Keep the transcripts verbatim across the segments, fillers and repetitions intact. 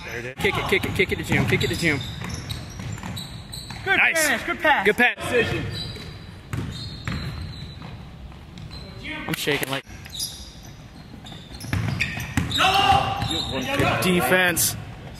There it is. Kick it, kick it, kick it to June, kick it to June. Good nice. finish, good pass. Good pass. Decision. I'm shaking like. No! Good defense.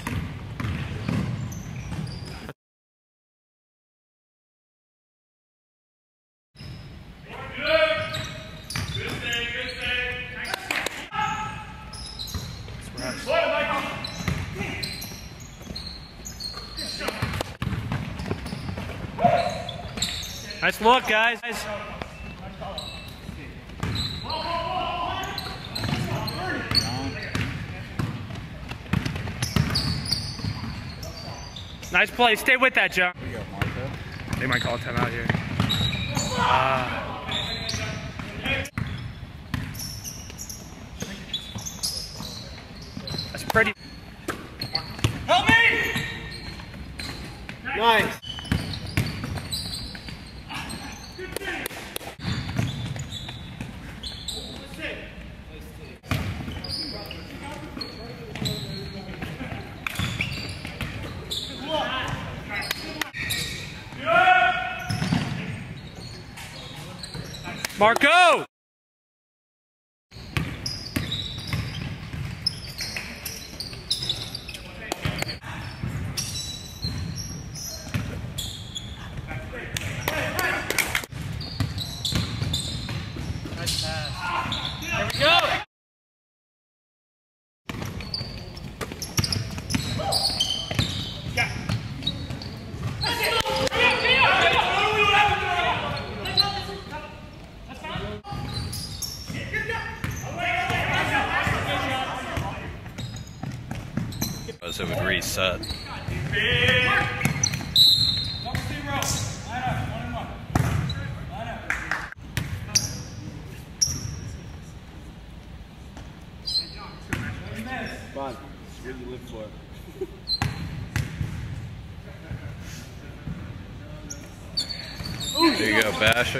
Nice look, guys. Nice play. Stay with that, John. They might call a timeout here. Uh, that's pretty. Help me! Nice. Marco! Nice pass. There we go! It would reset. Fun. What do you live for? There you go, Bash.